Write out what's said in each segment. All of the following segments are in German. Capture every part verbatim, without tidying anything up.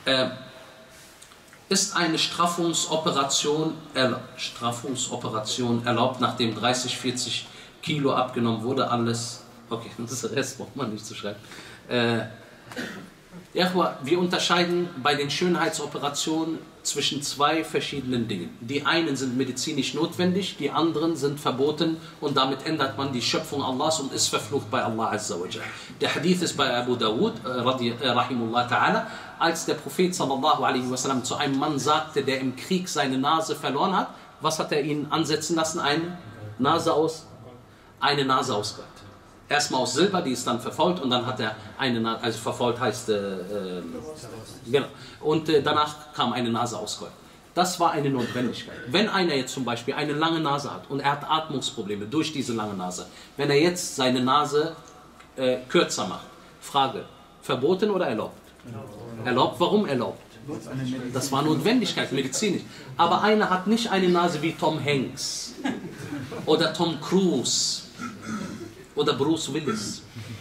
Äh, ist eine Straffungsoperation, erla Straffungsoperation erlaubt, nachdem dreißig, vierzig Kilo abgenommen wurde? Alles. Okay, das Rest braucht man nicht zu schreiben. Äh, ja, wir unterscheiden bei den Schönheitsoperationen zwischen zwei verschiedenen Dingen. Die einen sind medizinisch notwendig, die anderen sind verboten und damit ändert man die Schöpfung Allahs und ist verflucht bei Allah Azza wa Jal. Der Hadith ist bei Abu Dawud, äh, rahimullah ta'ala, als der Prophet sallallahu alaihi wasallam zu einem Mann sagte, der im Krieg seine Nase verloren hat, was hat er ihn ansetzen lassen? Eine Nase aus, eine Nase ausgeräumt. Erstmal aus Silber, die ist dann verfault und dann hat er eine Nase, also verfault heißt, äh, äh, genau, und äh, danach kam eine Nase ausgeräumt. Das war eine Notwendigkeit. Wenn einer jetzt zum Beispiel eine lange Nase hat und er hat Atmungsprobleme durch diese lange Nase, wenn er jetzt seine Nase äh, kürzer macht, Frage, verboten oder erlaubt? Erlaubt, warum erlaubt? Das war Notwendigkeit, medizinisch. Aber einer hat nicht eine Nase wie Tom Hanks oder Tom Cruise oder Bruce Willis.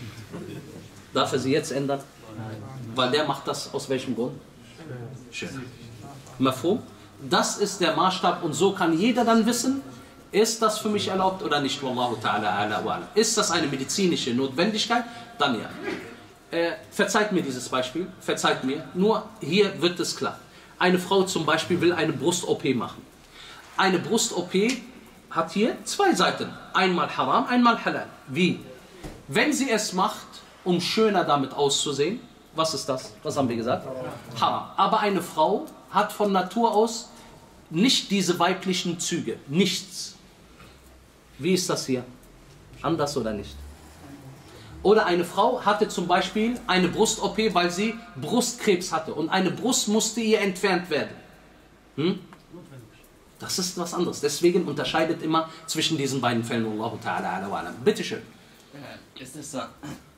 Darf er sie jetzt ändern? Weil der macht das aus welchem Grund? Schön. Mafhum? Das ist der Maßstab und so kann jeder dann wissen, ist das für mich erlaubt oder nicht? Wallahu ta'ala ala wa ala. Ist das eine medizinische Notwendigkeit? Dann ja. Äh, verzeiht mir dieses Beispiel, verzeiht mir, nur hier wird es klar. Eine Frau zum Beispiel will eine Brust-O P machen. Eine Brust-O P hat hier zwei Seiten, einmal haram, einmal halal. Wie? Wenn sie es macht, um schöner damit auszusehen, was ist das? Was haben wir gesagt? Haram. Aber eine Frau hat von Natur aus nicht diese weiblichen Züge, nichts. Wie ist das hier? Anders oder nicht? Oder eine Frau hatte zum Beispiel eine Brust-O P, weil sie Brustkrebs hatte und eine Brust musste ihr entfernt werden. Hm? Das ist was anderes. Deswegen unterscheidet immer zwischen diesen beiden Fällen. Allahu ta'ala ala wa alam. Bitte schön. Ist es so,